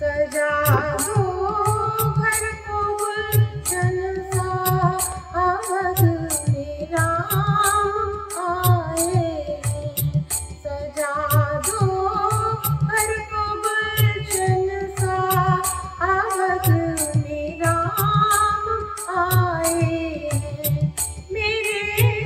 सजा दो घर को गुलशन सा, अवध में राम आए। सजा दो घर को गुलशन सा, अवध में राम आए। मेरे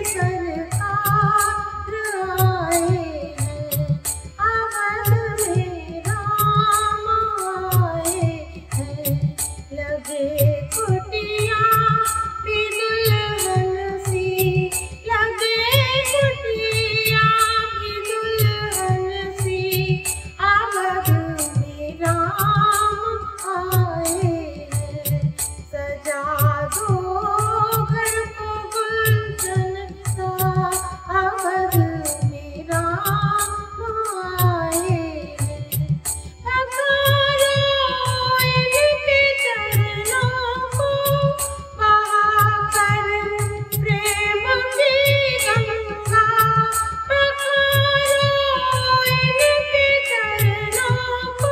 सरकार आए हैं, अवध में राम आए हैं। लगे कुटिया भी दुल्हन सी, लगे कुटिया भी दुल्हन सी, अवध में राम आए हैं। सजा दो घर को गुलशन सा, अवध में राम आए हैं। पखारो इनके चरणों को, बहाकर प्रेम की गंगा। पखारो इनके चरणों को,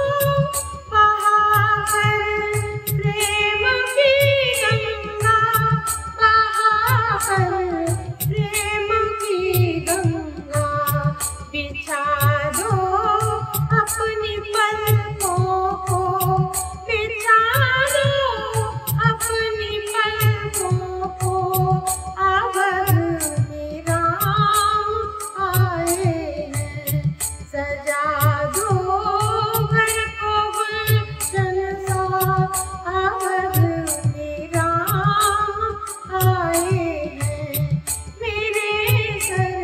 बहाकर प्रेम की गंगा। बहाकर प्रेम की गंगा। बिछा दो अपनी पलकों को, बिछा दो अपनी पलकों को, अवध में राम आए हैं। सजा दो घर को गुलशन सा, अवध में राम आए हैं। मेरे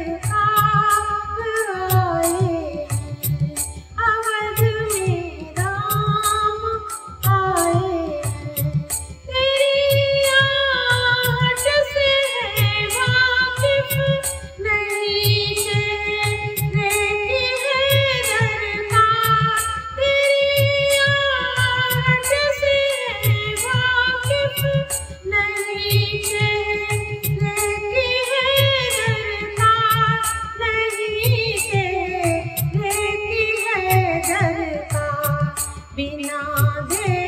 सरकार आए हैं, अवध में राम आए हैं। तेरी आहट से है वाकिफ नहीं चेहरे की है दरकार। तेरी आहट से है वाकिफ नहीं चेहरे की है दरकार। नहीं चेहरे की है दरकार। बिना दे